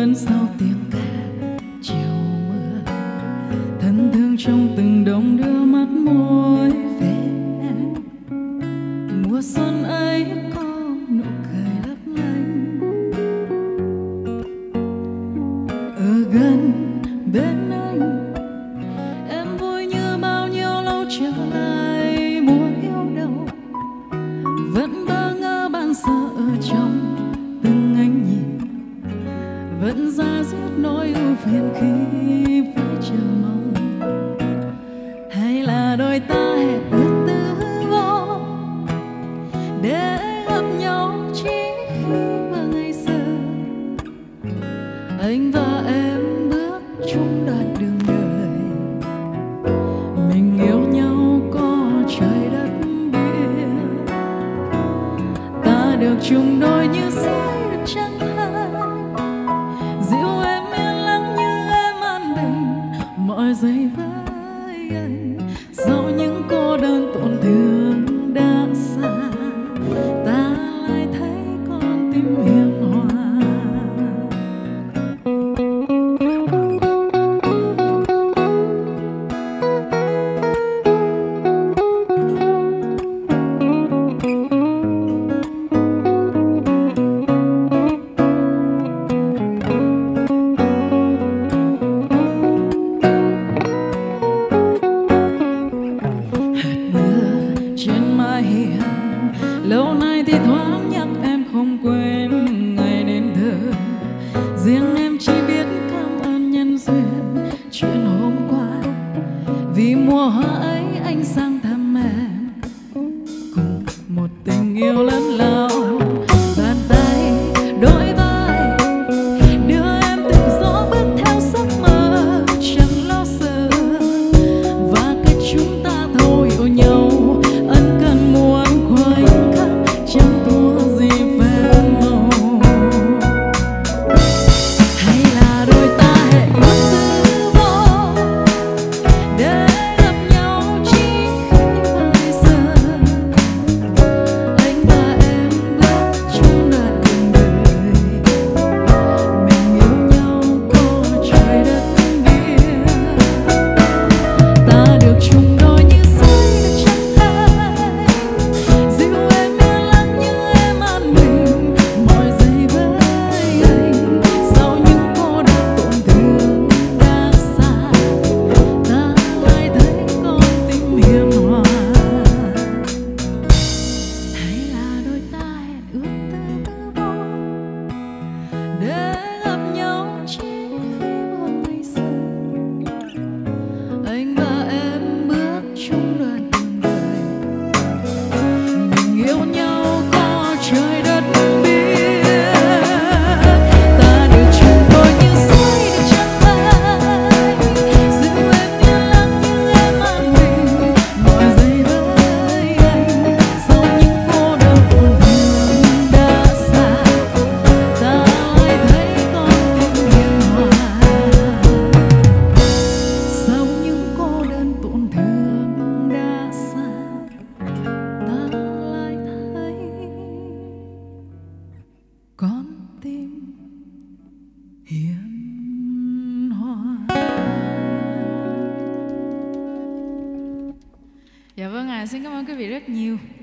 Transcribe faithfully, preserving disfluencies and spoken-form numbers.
lớn sau tiếng ca chiều mưa, thân thương trong từng đống đưa mắt môi về em. Mùa xuân ấy có nụ cười lấp lánh, ở gần bên anh em vui như bao nhiêu lâu trở lại. Mùa yêu đâu vẫn bơ ngơ ban sơ ở trong từng ánh nhìn, vẫn ra diết nỗi ưu phiền khi phải chờ mong. Hay là đôi ta hẹn ước tư vô để gặp nhau chỉ khi vào ngày xưa anh và em bước chung đoạn đường đời. Mình yêu nhau có trời đất biết, ta được chung đôi như dưới được trăng hai, dịu em yên lặng như em an bình mọi giây với anh. Sau những cô đơn tổn thương đã xa, ta lại thấy con tim hiền hòa. Lâu nay thì thoáng nhắc em không quên ngày nên thơ, riêng em chỉ biết cảm ơn nhân duyên chuyện hôm qua. Vì mùa hoa ấy anh sang thăm em cùng một tình yêu lớn lao, bàn tay đôi vai đưa em tự do bước theo giấc mơ chẳng lo sợ. Và cách chúng ta thấu hiểu nhau ân cần muốn khoảnh khắc chẳng thua gì phép màu. Hay là đôi ta hẹn ước tư vô để gặp nhau chỉ khi vào ngày xưa anh và em bước chung đoạn đường đời. Mình yêu nhau có trời đất biết, ta được chung đôi như dưới được trăng hai, dịu em yên lặng như em an bình mọi giây với anh. Sau những cô đơn tổn thương đã xa, ta lại thấy con tim hiền hòa. Hay là đôi ta hẹn ước tư vô để gặp nhau chỉ khi một ngày xưa anh và em bước chung đoạn đường đời. Mình yêu nhau có trời đất biết, ta được chung đôi như dưới được trăng hai, dịu em yên lặng như em an bình mọi giây với anh. Sau những cô đơn tổn thương đã xa, ta lại thấy con tim hiền hòa. Sau những cô đơn tổn thương đã xa, ta lại thấy con tim hiền hòa. Dạ vâng ạ, xin cảm ơn quý vị rất nhiều.